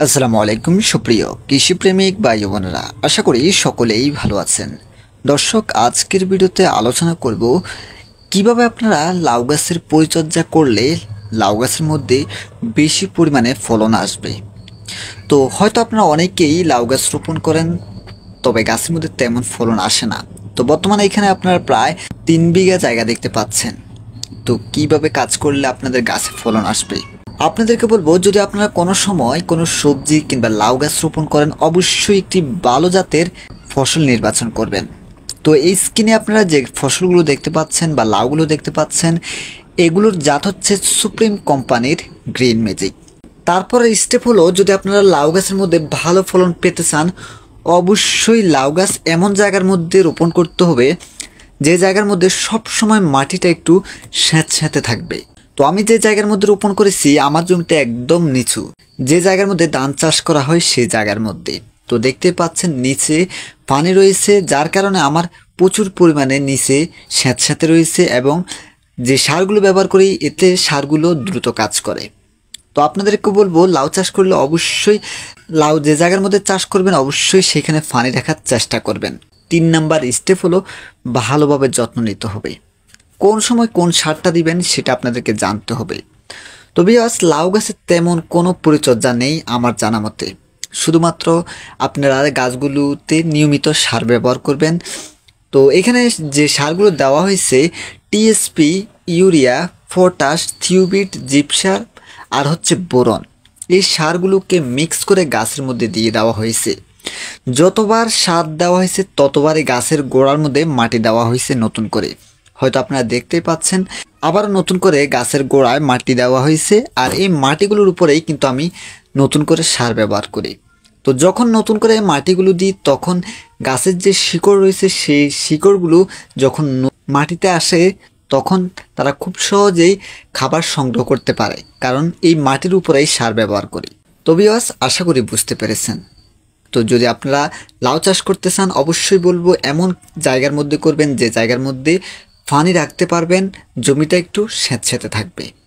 আসসালামু আলাইকুম সুপ্রিয় কৃষিপ্রেমিক ভাই বোনেরা, আশা করি সকলেই ভালো আছেন। দর্শক, আজকের ভিডিওতে আলোচনা করব কিভাবে আপনারা লাউ গাছের পরিচর্যা করলে লাউ গাছের মধ্যে বেশি পরিমাণে ফলন আসবে। তো হয়তো আপনারা অনেকেই লাউ গাছ রোপণ করেন, তবে গাছের মধ্যে তেমন ফলন আসে না। তো বর্তমানে এখানে আপনারা প্রায় 3 বিঘা জায়গা দেখতে পাচ্ছেন। তো কিভাবে কাজ করলে আপনাদের গাছে ফলন আসবে আপনাদেরকে বলবো, যদি আপনারা কোনো সময় কোনো সবজি কিংবা লাউ গাছ রোপণ করেন, অবশ্যই একটি ভালো জাতের ফসল নির্বাচন করবেন। তো এই স্ক্রিনে আপনারা যে ফসলগুলো দেখতে পাচ্ছেন বা লাউগুলো দেখতে পাচ্ছেন, এগুলোর জাত হচ্ছে সুপ্রিম কোম্পানির গ্রিন ম্যাজিক। তারপরে স্টেপ হলো, যদি আপনারা লাউ গাছের মধ্যে ভালো ফলন পেতে চান, অবশ্যই লাউ গাছ এমন জায়গার মধ্যে রোপণ করতে হবে যে জায়গার মধ্যে সব সময় মাটিটা একটু স্যাঁতস্যাঁতে থাকবে। তো আমি যে জায়গার মধ্যে রোপণ করেছি, আমার জমিটা একদম নিচু, যে জায়গার মধ্যে ধান চাষ করা হয় সেই জায়গার মধ্যে। তো দেখতে পাচ্ছেন নিচে পানি রয়েছে, যার কারণে আমার প্রচুর পরিমাণে নিচে স্যাঁতস্যাঁতে রয়েছে, এবং যে সারগুলো ব্যবহার করি এতে সারগুলো দ্রুত কাজ করে। তো আপনাদেরকে বলবো, লাউ চাষ করলে অবশ্যই লাউ যে জায়গার মধ্যে চাষ করবেন অবশ্যই সেখানে পানি রাখার চেষ্টা করবেন। 3 নাম্বার স্টেপ হলো, ভালোভাবে যত্ন নিতে হবে। কোন সময় কোন সারটা দিবেন সেটা আপনাদেরকে জানতে হবে। তো ভিউয়ার্স, লাউ গাছের তেমন কোনো পরিচর্যা নেই আমার জানা মতে। শুধুমাত্র আপনারা গাছগুলোতে নিয়মিত সার ব্যবহার করবেন। তো এখানে যে সারগুলো দেওয়া হয়েছে, টিএসপি, ইউরিয়া, পটাশ, থিওবিট, জিপসার আর হচ্ছে বোরন, এই সারগুলোকে মিক্স করে গাছের মধ্যে দিয়ে দেওয়া হয়েছে। যতবার সার দেওয়া হয়েছে ততবারই গাছের গোড়ার মধ্যে মাটি দেওয়া হয়েছে নতুন করে। হয়তো আপনারা দেখতেই পাচ্ছেন, আবার নতুন করে গাছের গোড়ায় মাটি দেওয়া হয়েছে, আর এই মাটিগুলোর উপরেই কিন্তু আমি নতুন করে সার ব্যবহার করি। তো যখন নতুন করে মাটিগুলো দিই, তখন গাছের যে শিকড় রয়েছে সেই শিকড়গুলো যখন মাটিতে আসে, তখন তারা খুব সহজেই খাবার সংগ্রহ করতে পারে, কারণ এই মাটির উপরেই সার ব্যবহার করি। তো ভিউয়ার্স, আশা করি বুঝতে পেরেছেন। তো যদি আপনারা লাউ চাষ করতে চান, অবশ্যই বলবো এমন জায়গার মধ্যে করবেন যে জায়গার মধ্যে পানি রাখতে পারবেন, জমিটা একটু স্যাঁতস্যাঁতে থাকবে।